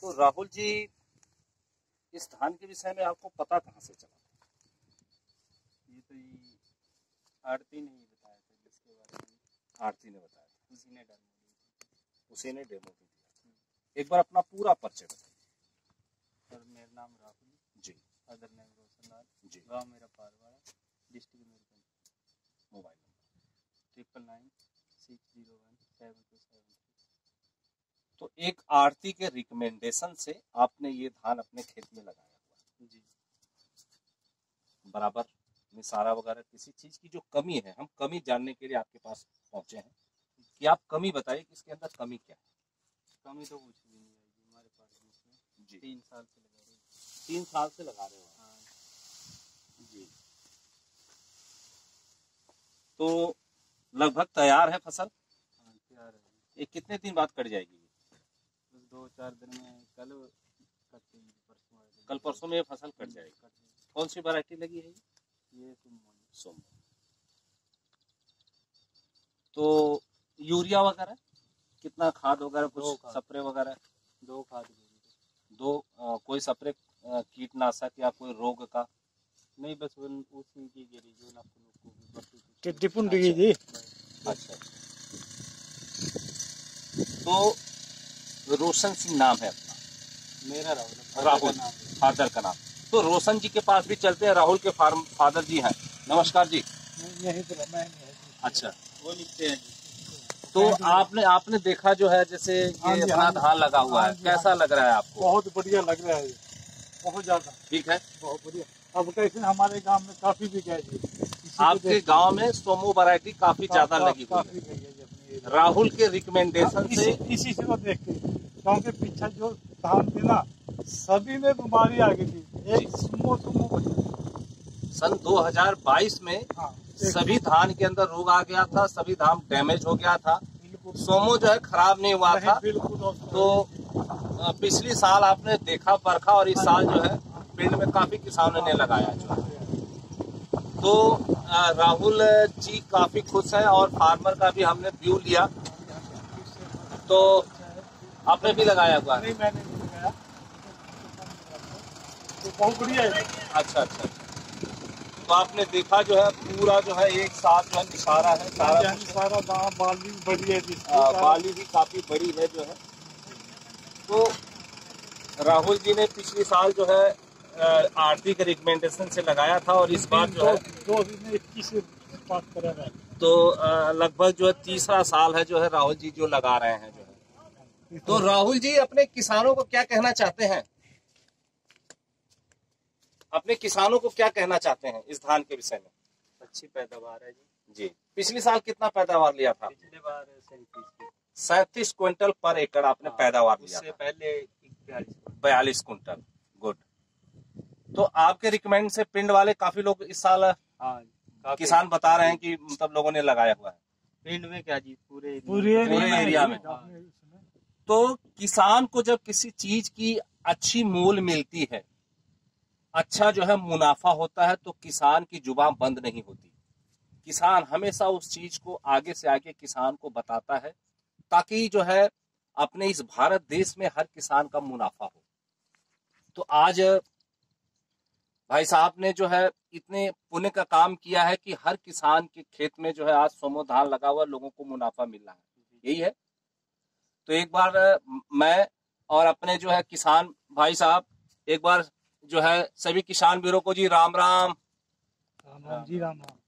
तो राहुल जी, इस धान के विषय में आपको पता कहाँ से चला? ये तो ये आरती ने ही बताया था, जिसके बारे में आरती ने बताया था, उसी ने डेमो दी उसी ने डेमो भी दिया। एक बार अपना पूरा परिचय बताइए। और मेरा नाम राहुल जी। Other name Roshanlal ji. गांव मेरा Parwara, district Mirganj. Mobile number 9996017273। तो एक आरती के रिकमेंडेशन से आपने ये धान अपने खेत में लगाया हुआ जी। बराबर में सारा वगैरह किसी चीज की जो कमी है, हम कमी जानने के लिए आपके पास पहुंचे हैं कि आप कमी बताइए कि इसके अंदर कमी क्या है। कमी तो कुछ भी नहीं आएगी हमारे पास में इसमें। जी। 3 साल से लगा रहे हैं। 3 साल से लगा रहे हो आप? हाँ जी। तो लगभग तैयार है फसल? हाँ तैयार है। ये कितने दिन बाद कट जाएगी? बस 2-4 दिन में कल कटती है, परसों आएगी। कल परसों में ये फसल कट जाएगी। कौन सी वैरायटी लगी है ये सोम? तो यूरिया वगैरह कितना, खाद वगैरह कुछ स्प्रे वगैरह? 2 खाद कोई स्प्रे कीटनाशक या कोई रोग का? नहीं, बस उसी की गिरी जो टिड्डी पुंडी जी। अच्छा। तो रोशन सिंह नाम है अपना? मेरा राहुल। राहुल फादर का नाम। तो रोशन जी के पास भी चलते हैं, राहुल के फादर जी हैं। नमस्कार जी। यही तो मैं। अच्छा, वो लिखते हैं। तो आपने देखा जो है, जैसे ये अपना धान लगा हुआ है, कैसा लग रहा है आपको? बहुत बढ़िया लग रहा है, बहुत ज्यादा ठीक है, बहुत बढ़िया। अब कैसे हमारे गांव में काफी भी गए जी, आपके गांव में सोमो वैरायटी काफी ज्यादा लगी हुई है। राहुल के रिकमेंडेशन से इसी से तो देखते, क्योंकि पीछे जो धान थी ना, सभी में बीमारी आ गई थी। एक सुमो सन 2022 में सभी धान के अंदर रोग आ गया था, सभी धान डैमेज हो गया था। सोमो जो है खराब नहीं हुआ था। तो पिछली साल आपने देखा बरखा, और इस साल जो है फील्ड में काफी किसानों ने लगाया जो है। तो राहुल जी काफी खुश हैं, और फार्मर का भी हमने व्यू लिया। तो आपने भी लगाया हुआ? नहीं, मैंने नहीं लगाया। तो बहुत बढ़िया है। अच्छा। तो आपने देखा जो है पूरा जो है एक साथ जो है निशारा है, सारा दाम बाली बड़ी है, बाली भी काफी बड़ी है जो है। तो राहुल जी ने पिछली साल जो है आरती के रिकमेंडेशन से लगाया था, और इस बार जो है 2021 पास करा है। तो लगभग जो है तीसरा साल है जो है राहुल जी जो लगा रहे हैं जो है। तो राहुल जी अपने किसानों को क्या कहना चाहते हैं? अपने किसानों को क्या कहना चाहते हैं इस धान के विषय में? अच्छी पैदावार है जी। पिछली साल कितना पैदावार लिया था? पिछले बार 37 क्विंटल पर एकड़ आपने पैदावार लिया था। उससे पहले 42 क्विंटल। गुड। तो आपके रिकमेंड से पिंड वाले काफी लोग इस साल किसान बता रहे हैं कि मतलब लोगों ने लगाया हुआ है। पिंड में क्या जी, पूरे एरिया में। तो किसान को जब किसी चीज की अच्छी मूल मिलती है, अच्छा जो है मुनाफा होता है, तो किसान की जुबान बंद नहीं होती। किसान हमेशा उस चीज को आगे से आगे किसान को बताता है, ताकि जो है अपने इस भारत देश में हर किसान का मुनाफा हो। तो आज भाई साहब ने जो है इतने पुण्य का काम किया है कि हर किसान के खेत में जो है आज सोमो धान लगा हुआ, लोगों को मुनाफा मिल रहा है। यही है। तो एक बार मैं और अपने जो है किसान भाई साहब, एक बार जो है सभी किसान वीरों को जी राम राम। राम राम जी, राम राम।